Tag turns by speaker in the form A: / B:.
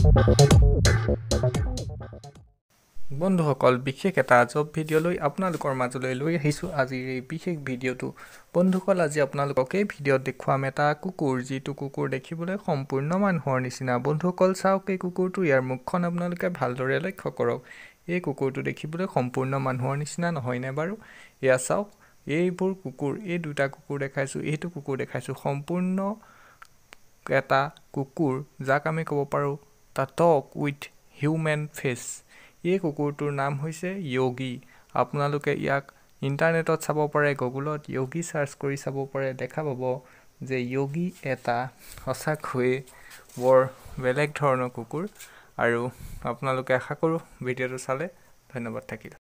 A: বন্ধুসকল বিশেষ এটা আজব ভিডিঅ'লৈ আপোনালোকৰ মাজলৈ লৈ আহিছোঁ আজিৰ এই বিশেষ ভিডিঅ'টো। বন্ধুসকল আজি আপোনালোকক এই ভিডিঅ'ত দেখুৱাম এটা কুকুৰ, যিটো কুকুৰ দেখিবলৈ সম্পূৰ্ণ মানুহৰ নিচিনা। বন্ধুসকল চাওক এই কুকুৰটো, ইয়াৰ মুখখন আপোনালোকে ভালদৰে লক্ষ্য কৰক। এই কুকুৰটো দেখিবলৈ সম্পূৰ্ণ মানুহৰ নিচিনা নহয়নে বাৰু? এয়া চাওক, এইবোৰ কুকুৰ, এই দুটা কুকুৰ দেখাইছোঁ, এইটো কুকুৰ দেখাইছোঁ, সম্পূৰ্ণ এটা কুকুৰ, যাক আমি ক'ব পাৰোঁ the dog with human face. এই কুকুৰটোৰ নাম হৈছে য়োগী। আপোনালোকে ইয়াক ইণ্টাৰনেটত চাব পাৰে, গুগলত য়োগী চাৰ্চ কৰি চাব পাৰে, দেখা পাব যে য়োগী এটা সঁচাকৈয়ে বৰ বেলেগ ধৰণৰ কুকুৰ। আৰু আপোনালোকে আশা কৰোঁ ভিডিঅ'টো চালে। ধন্যবাদ থাকিল।